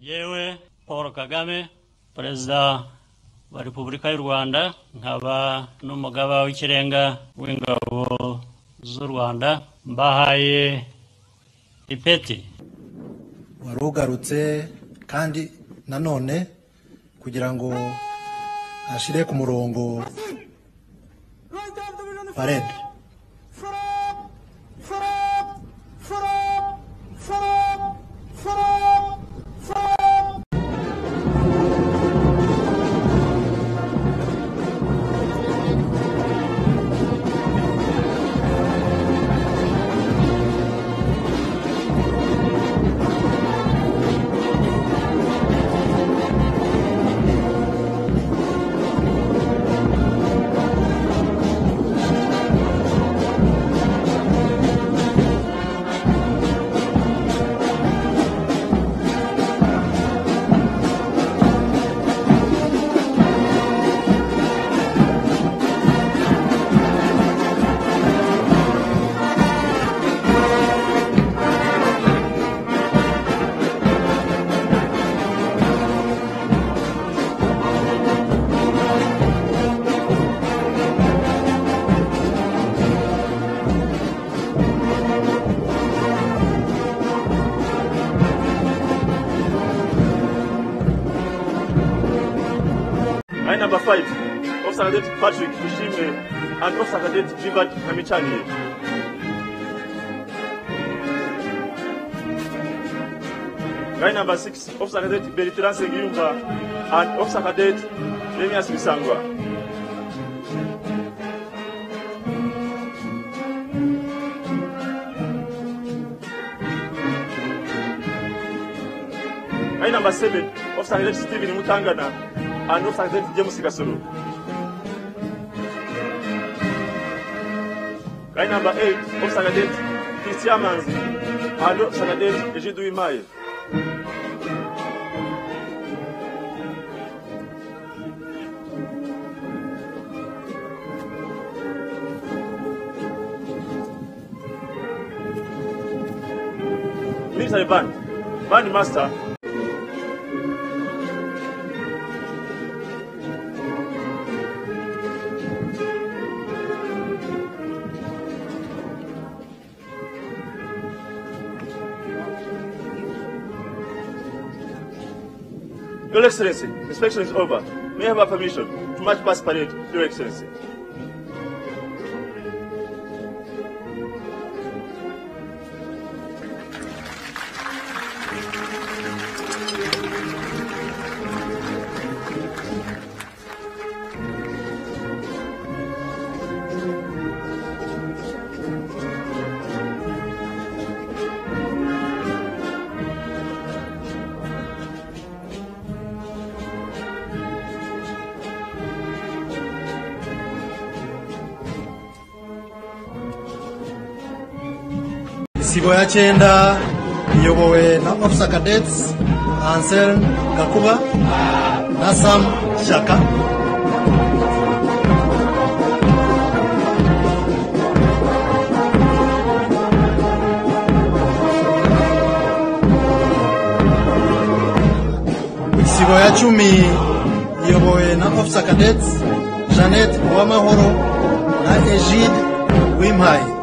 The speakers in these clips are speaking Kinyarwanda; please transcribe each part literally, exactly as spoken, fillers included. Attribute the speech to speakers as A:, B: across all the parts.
A: Yewe Paul Kagame, Perezida wa Repubulika y'u Rwanda, nkaba n'umugaba w'ikirenga w'ingabo z'u Rwanda, mbahaye ipeti.
B: Warugarutse kandi nanone kugira ngo ashire ku murongo parade.
C: Line number five, Officer Cadet Patrick Ishime and Officer Cadet Jivat Kamichani. Line number six, Officer Cadet Bertrand Sengiyumva and Officer Cadet Remias Misangwa. Line number seven, Officer Cadet Stephen Mutangana and Officer Cadet James Gasolo. Line number eight, Officer Cadet Christian Manzi and Officer Cadet Ejidu Imaye. Military band, band master. Your Excellency, inspection is over. May I have a permission to march past parade, Your Excellency?
B: Isibo ya chenda iyobowe na Officer Cadets Ansel Gakuba na Sam Shaka. Isibo ya chumi iyobowe na Officer Cadets Janet Uwamahoro na Ejid Wimhai.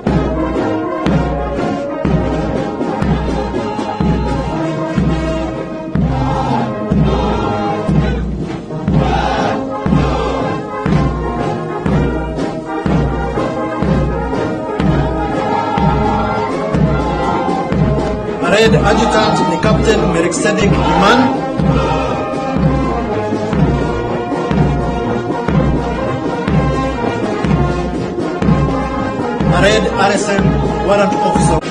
B: Parade Adjutant ni Captain Melchizedek Iman. Parade R S M Warrant Officer.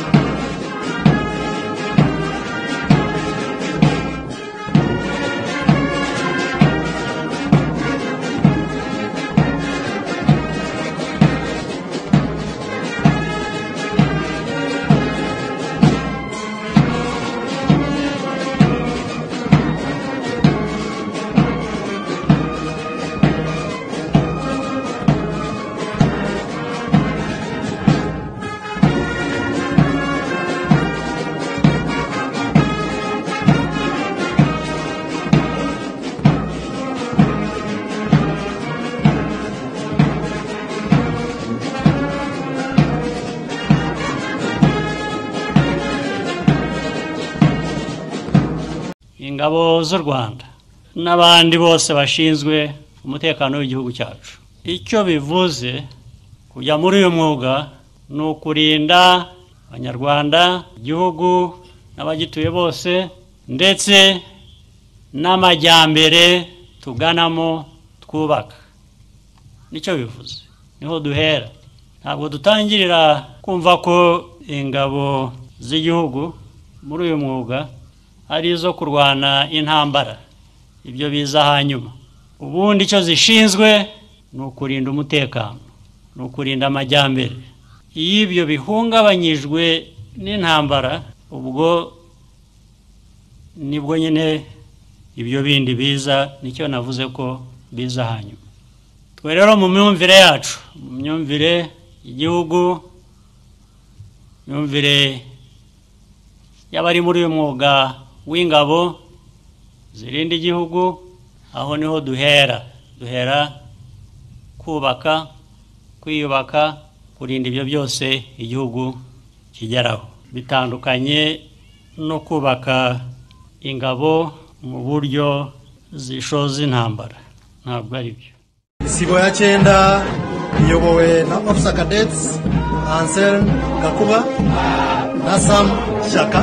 A: ingabo z'u Rwanda n'abandi bose bashinzwe umutekano w'igihugu cyacu. Icyo bivuze kujya muri uyu mwuga ni ukurinda abanyarwanda, igihugu n'abagituye bose, ndetse n'amajyambere tuganamo twubaka. Nicyo bivuze, niho duhera. Ntabwo dutangirira kumva ko ingabo z'igihugu muri uyu mwuga ari izo kurwana intambara, ibyo biza hanyuma. Ubundi icyo zishinzwe ni ukurinda umutekano, ni ukurinda amajyambere. Iyo ibyo bihungabanyijwe n'intambara, ubwo nibwo nyine ibyo bindi biza, nicyo navuze ko biza hanyuma. Twe rero mu myumvire yacu, mu myumvire igihugu, myumvire y'abari muri uyu mwuga w'ingabo zirinda igihugu, aho niho duhera. Duhera kubaka, kwiyubaka, kurinda ibyo byose igihugu kigeraho. Bitandukanye no kubaka ingabo mu buryo zishoza intambara, ntabwo ari byo.
B: Isibo ya cyenda iyobowe na Officer Cadets Anselm Gakuba na Sam Shaka.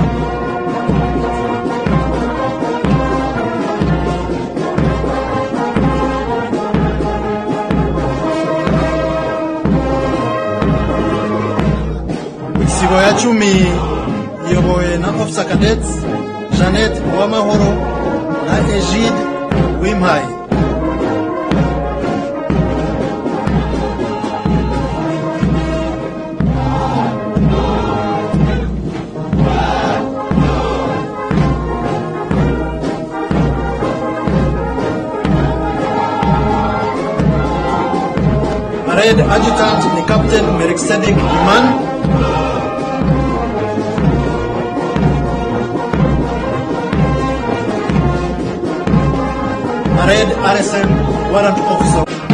B: Isibo ya cumi iyobowe na Officer Cadets Janet Uwamahoro na Egide Wimpaye. Parade Adjutant ni Captain Melkisedek Iman. Parade R S M Warrant Officer